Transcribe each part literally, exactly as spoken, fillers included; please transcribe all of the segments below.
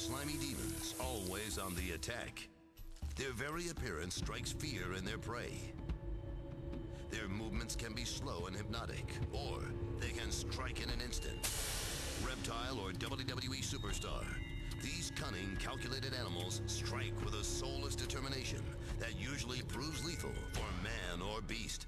slimy demons, always on the attack. Their very appearance strikes fear in their prey. Their movements can be slow and hypnotic, or they can strike in an instant. Reptile or W W E superstar, these cunning, calculated animals strike with a soulless determination that usually proves lethal for man or beast.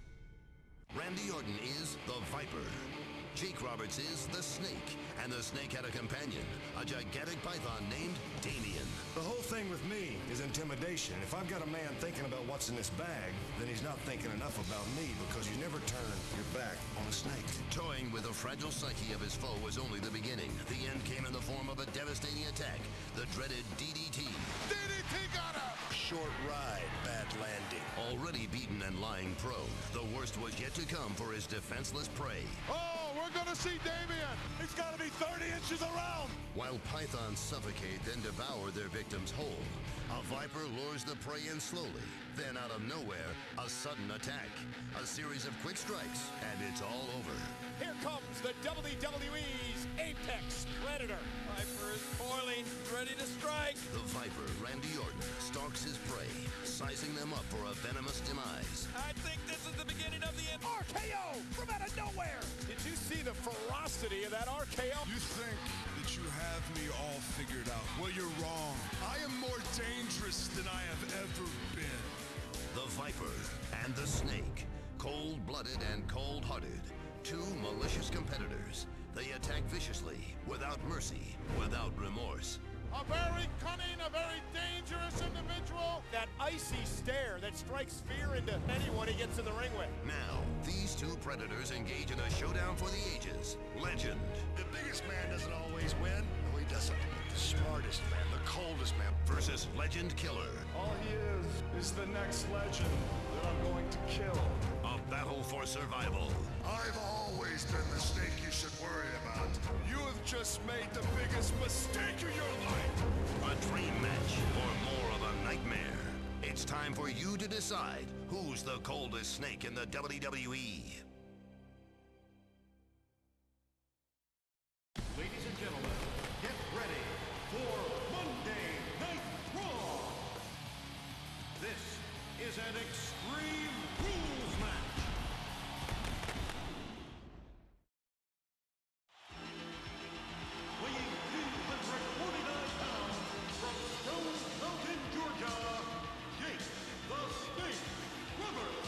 Randy Orton is the Viper. Jake Roberts is the Snake, and the Snake had a companion, a gigantic python named Damien. The whole thing with me is intimidation. If I've got a man thinking about what's in this bag, then he's not thinking enough about me, because you never turn your back on a snake. Toying with the fragile psyche of his foe was only the beginning. The end came in the form of a devastating attack, the dreaded D D T. D D T got him! Short ride, bad landing. Already beaten and lying prone, the worst was yet to come for his defenseless prey. Oh, we're gonna see Damien! He's gotta be thirty inches around! While pythons suffocate, then devour their victims whole, a viper lures the prey in slowly. Then out of nowhere, a sudden attack. A series of quick strikes, and it's all over. Here comes the W W E's Apex Predator. Viper is coiling, ready to strike. The Viper, Randy Orton, stalks his prey, sizing them up for a venomous demise. I think this is the beginning of the end. R K O from out of nowhere. Did you see the ferocity of that R K O? You think that you have me all figured out? Well, you're wrong. I am more dangerous than I have ever been. The Viper and the Snake, cold-blooded and cold-hearted, two malicious competitors. They attack viciously, without mercy, without remorse. A very cunning, a very dangerous individual. That icy stare that strikes fear into anyone he gets in the ring with. Now, these two predators engage in a showdown for the ages. Legend. The biggest man doesn't always win. No, he doesn't. The smartest man, the coldest man. Versus Legend Killer. All he is, is the next legend that I'm going to kill. A battle for survival. I've always been the snake you should worry about. You have just made the biggest mistake of your life. A dream match, or more of a nightmare. It's time for you to decide who's the coldest snake in the W W E. Ladies and gentlemen, get ready for Monday Night Raw. This is an Extreme Rules match. Weighing two hundred forty-nine pounds from Stone Mountain, Georgia, Jake the Snake Roberts.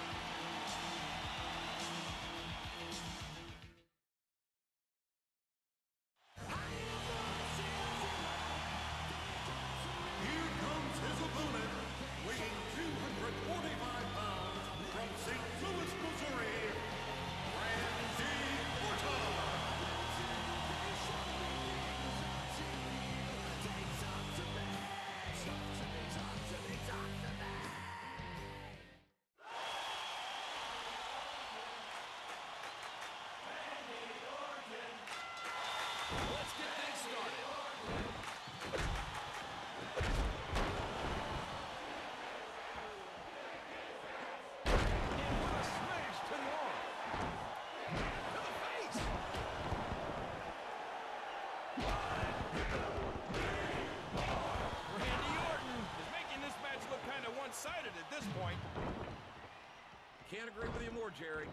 Here comes his opponent, weighing two hundred forty-five pounds from Saint Louis, Missouri, Randy Orton. Let's get things started. And what a smash to the arm. To the face. Randy Orton is making this match look kind of one-sided at this point. Can't agree with you more, Jerry.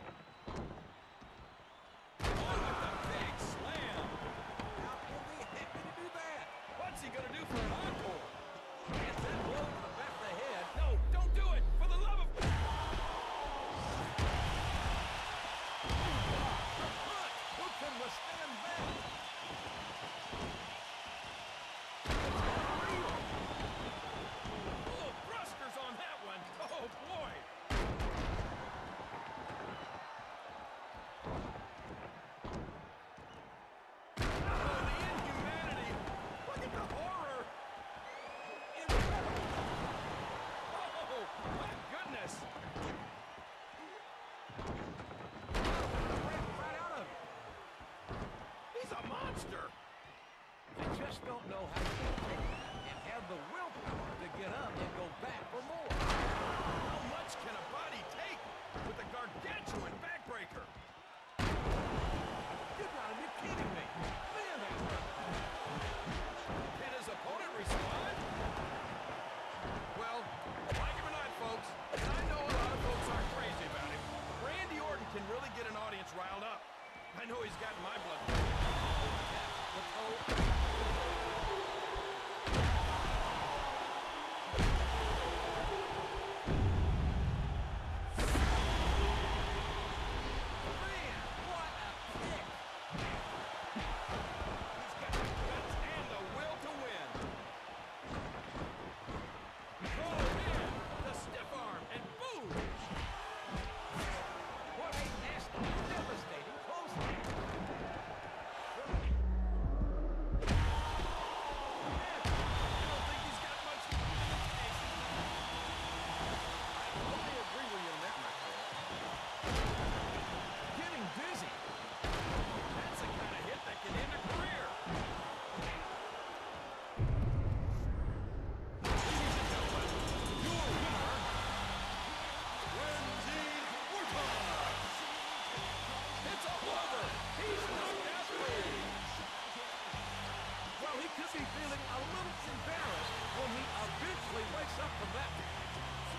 Oh, with a big slam. How in the heck did he do that? What's he gonna do for an encore? Gets that blow to the back of the head. No, don't do it! For the love of... The front! Who can withstand that? Oh, thrusters on that one! Oh, boy! Oh, the inhumanity! Look at the horror! Incredible! Oh, my goodness! Right out of it. He's a monster! You just don't know how to take that and have the willpower to get up and go back for more. How much can a body take with a gargantuan backbreaker? You gotta be kidding me! Man, that hurt! Pin his opponent. audience riled up. I know he's got my blood. The toe. Man, what a kick. He's got the guts and the will to win. Oh, man, the stiff arm, and boom. What a nasty, devastating clothesline. He could be feeling a little embarrassed when he eventually wakes up from that.